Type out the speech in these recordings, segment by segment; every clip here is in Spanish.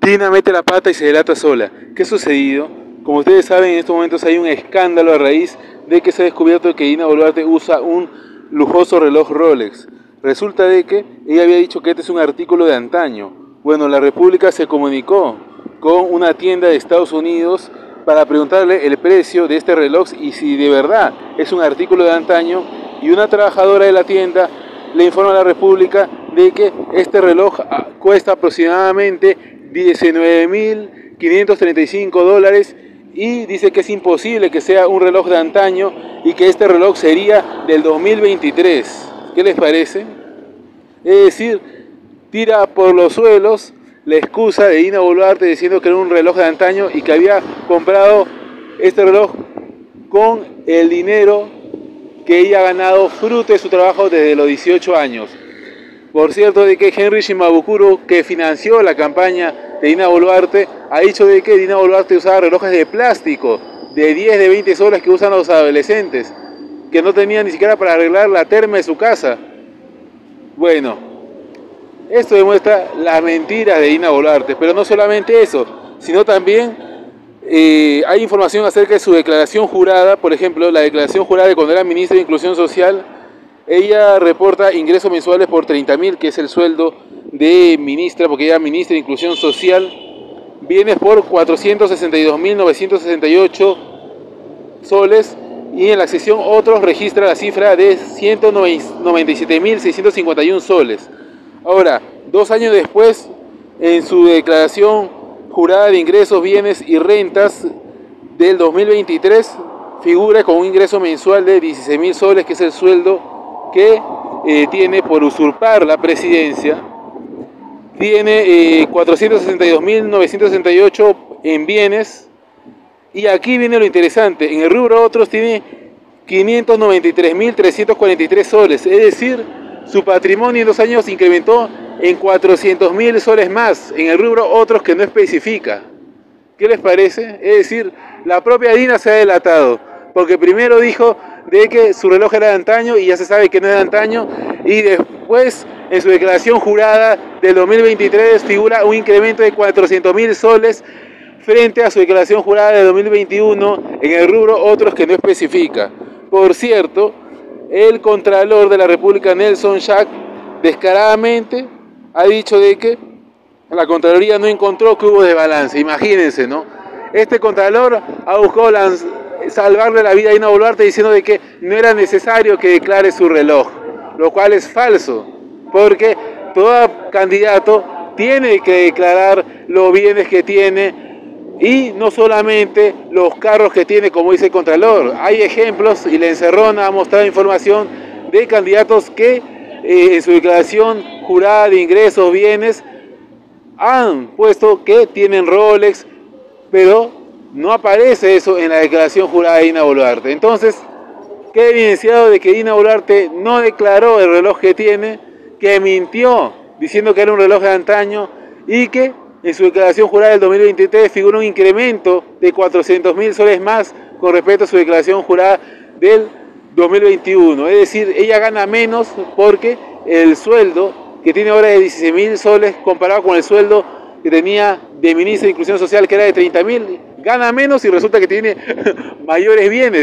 Dina mete la pata y se delata sola. ¿Qué ha sucedido? Como ustedes saben, en estos momentos hay un escándalo a raíz de que se ha descubierto que Dina Boluarte usa un lujoso reloj Rolex. Resulta de que ella había dicho que este es un artículo de antaño. Bueno, la República se comunicó con una tienda de Estados Unidos para preguntarle el precio de este reloj y si de verdad es un artículo de antaño, y una trabajadora de la tienda le informa a la República de que este reloj cuesta aproximadamente $19.535 y dice que es imposible que sea un reloj de antaño y que este reloj sería del 2023. ¿Qué les parece? Es decir, tira por los suelos la excusa de Dina Boluarte diciendo que era un reloj de antaño y que había comprado este reloj con el dinero que ella ha ganado fruto de su trabajo desde los 18 años. Por cierto, de que Henry Shimabukuro, que financió la campaña de Dina Boluarte, ha dicho de que Dina Boluarte usaba relojes de plástico de 10, de 20 soles que usan los adolescentes, que no tenían ni siquiera para arreglar la terma de su casa. Bueno, esto demuestra las mentiras de Dina Boluarte, pero no solamente eso, sino también hay información acerca de su declaración jurada. Por ejemplo, la declaración jurada de cuando era ministra de Inclusión Social. Ella reporta ingresos mensuales por 30.000, que es el sueldo de ministra, porque ella es ministra de Inclusión Social. Bienes por 462.968 soles. Y en la sección otros registra la cifra de 197.651 soles. Ahora, 2 años después, en su declaración jurada de ingresos, bienes y rentas del 2023, figura con un ingreso mensual de 16.000 soles, que es el sueldo que tiene por usurpar la presidencia. Tiene 462.968 en bienes. Y aquí viene lo interesante: en el rubro otros tiene 593.343 soles. Es decir, su patrimonio en 2 años incrementó en 400.000 soles más en el rubro otros, que no especifica. ¿Qué les parece? Es decir, la propia Dina se ha delatado, porque primero dijo de que su reloj era de antaño y ya se sabe que no es de antaño, y después en su declaración jurada del 2023 figura un incremento de 400.000 soles frente a su declaración jurada de 2021 en el rubro otros, que no especifica. Por cierto, el Contralor de la República, Nelson Schack, descaradamente ha dicho de que la Contraloría no encontró que hubo desbalance. Imagínense, ¿no? Este Contralor ha buscado salvarle la vida a Dina Boluarte diciendo de que no era necesario que declare su reloj, lo cual es falso, porque todo candidato tiene que declarar los bienes que tiene y no solamente los carros que tiene, como dice el Contralor. Hay ejemplos, y la Encerrona ha mostrado información de candidatos que en su declaración jurada de ingresos, bienes, han puesto que tienen Rolex, pero no aparece eso en la declaración jurada de Dina Boluarte. Entonces, queda evidenciado de que Dina Boluarte no declaró el reloj que tiene, que mintió diciendo que era un reloj de antaño, y que en su declaración jurada del 2023 figura un incremento de 400.000 soles más con respecto a su declaración jurada del 2021. Es decir, ella gana menos porque el sueldo que tiene ahora es de 16.000 soles comparado con el sueldo que tenía de ministra de Inclusión Social, que era de 30.000. Gana menos y resulta que tiene mayores bienes.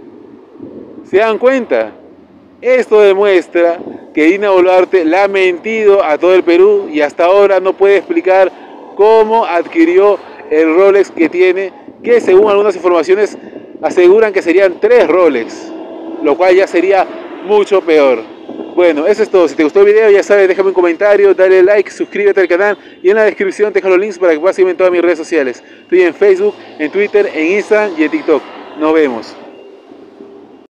¿Se dan cuenta? Esto demuestra que Dina Boluarte le ha mentido a todo el Perú y hasta ahora no puede explicar cómo adquirió el Rolex que tiene, que según algunas informaciones aseguran que serían 3 Rolex, lo cual ya sería mucho peor. Bueno, eso es todo. Si te gustó el video, ya sabes, déjame un comentario, dale like, suscríbete al canal, y en la descripción te dejo los links para que puedas seguirme en todas mis redes sociales. Estoy en Facebook, en Twitter, en Instagram y en TikTok. Nos vemos.